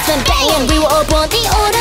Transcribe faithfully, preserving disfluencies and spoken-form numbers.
and bang, and we were all born the order.